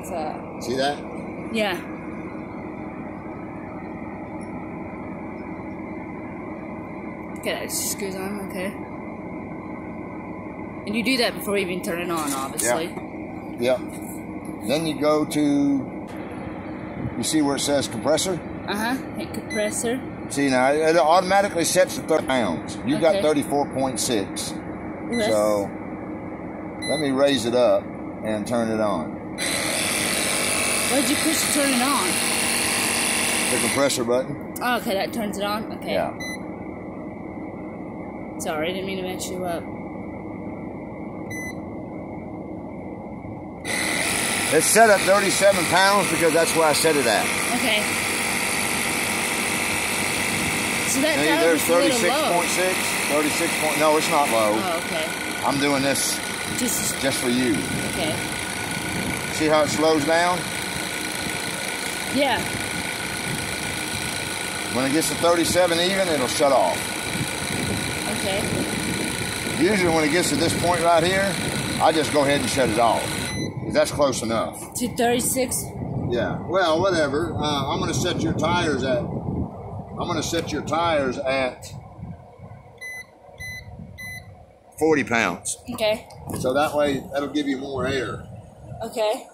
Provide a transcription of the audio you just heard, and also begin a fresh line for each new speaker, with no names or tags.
So.
See that?
Yeah. Okay, that just goes on, okay. And you do that before you even turn it on, obviously.
Yeah. Then you go to, you see where it says compressor?
Hit compressor.
See now, it automatically sets to 30 pounds. You got 34.6.
Okay.
So, let me raise it up and turn it on.
Why'd you push to turn it on?
The compressor button.
Oh, okay, that turns it on? Okay.
Yeah.
Sorry, I didn't mean to mess you up.
It's set at 37 pounds because that's where I set it at.
Okay. So that
There's
was a little low.
36.6. No, it's not low.
Oh, okay.
I'm doing this just for you.
Okay.
See how it slows down?
Yeah.
When it gets to 37 even, it'll shut off.
Okay.
Usually when it gets to this point right here, I just go ahead and shut it off. That's close enough.
To 36?
Yeah. Well, whatever. I'm going to set your tires at 40 pounds.
Okay.
So that way, that'll give you more air.
Okay.